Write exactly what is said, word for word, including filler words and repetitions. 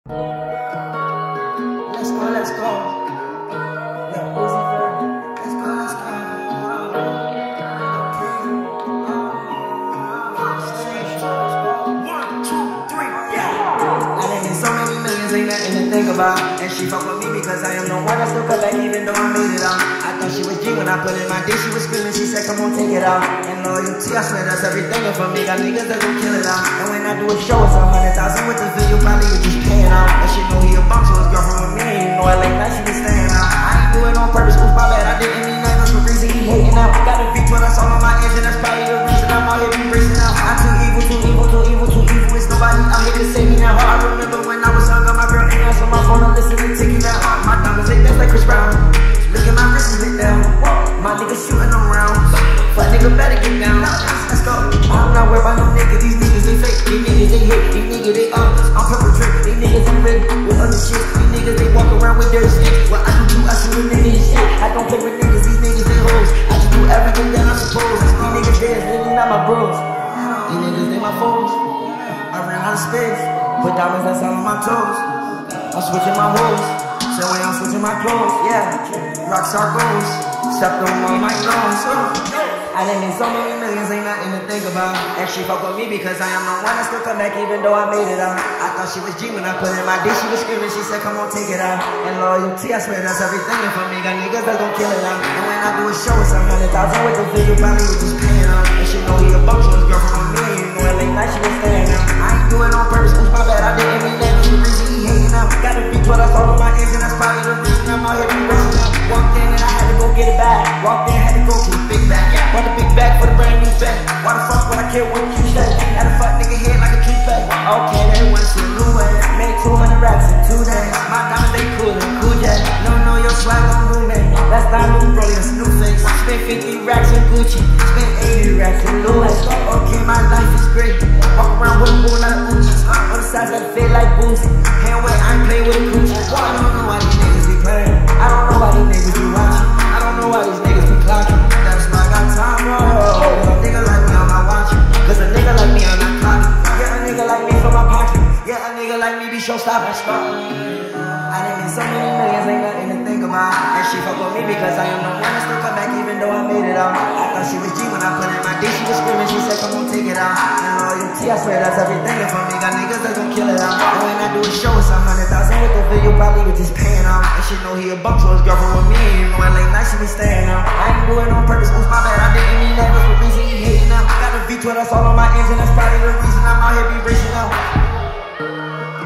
Let's go, let's go. Yeah, Uzi Vert. Let's go, let's go. One, two, three, yeah. I done made so many millions, ain't nothing to think about. And she fuck with me because I am the one that still come back even though I made it out. I thought she was G when I put in my dick, she was screaming, she said, come on, take it out. And loyalty, I swear that's everything. And for me, got niggas that gon' kill it out. And when I do a show, it's a hundred thousand with the video, probably you just paying out. And she know he a bum, so his girlfriend with me. And you know I late night, she be staying out. I ain't do it on purpose, oops, my bad, I didn't mean that. That's the reason he hating out. Got a beat when I saw on my engine, that's probably the reason I'm out here be racing out. I'm too evil, too evil, too evil, too evil. It's nobody out here to save me now. I remember when I was young, my girl ain't answer my phone, I'm listening to you now. My diamonds ain't that's like Chris Brown. Look at my wrist is lit down. My niggas shooting around. Fuck nigga better get down. Let's go. I'm not worried about no nigga. These niggas they fake. These niggas they hate. These niggas they up. I'm perpetrating. These niggas I'm ready with other shit. These niggas they walk around with dirty sticks. What I do, I shoot with niggas shit. I don't play with niggas. These niggas they hoes. I just do everything that I'm supposed. These niggas theirs, really not my bros. These niggas they my foes. I ran out of space. Put diamonds that's all on my toes. I'm switching my hoes. So when I'm switching my clothes, yeah. Rockstar goals. Stepped on my mic nose. I done made so many millions, ain't nothing to think about. And she fuck with me because I am the one that still come back even though I made it out. I thought she was G when I put in my dick, she was screaming, she said come on take it out. And loyalty, I swear that's everything. And for me, got niggas that gon' kill it out. And when I do a show, it's a hundred thousand with the video, probably was just paying out. And she know he a bum, so his girlfriend with me. And you know at late night she was staying out. I ain't do it on purpose, oops, my bad, I didn't mean that. That's the reason he hating out. Got a beat what I saw on my engine, that's probably the reason I'm out here be racing out. Walked in and I had to go get it back. Walked in, had to go get a big bag. Bought a big bag for the brand new bag. Why the fuck would I care what you say? Had a fuck nigga head like a tree bag. Okay, they went to new way. Made two hundred racks in two days. My diamonds they cool and cool jack. No, no, your swag on roommate. That's not new, bro, that's new face. Spent fifty racks in Gucci. Spent eighty racks in Louis. Okay, my life is great. Walk around with a bull like a Gucci. On the sides that fit like boots. Can't wait, I ain't play with a Gucci. I don't know why these niggas be playing. I don't know why these niggas be watching. I don't know why these niggas be clocking. That's why I got time, bro. A nigga like me, I'm not watching. Cause a nigga like me, I'm not clocking. Yeah, a nigga like me from my pocket. Yeah, a nigga like me be showstopping. I done made so many millions, ain't nothing to think about. And she fuck with me because I am the one that still come back even though I made it out. I thought she was G when I put in my dick, she was screaming, she said come on take it out. And loyalty, I swear that's everything. And for me, got niggas that gon' kill it out. And when I do a show, it's a hundred thousand with the video, probably was just paying out. And she know he a bum, so his girlfriend with me. And you know at late night she be staying out. I ain't do it on purpose, oops, my bad, I didn't mean that. That's the reason he hating out. Got a V twelve, that's all on my engine, that's probably the reason I'm out here be racing out.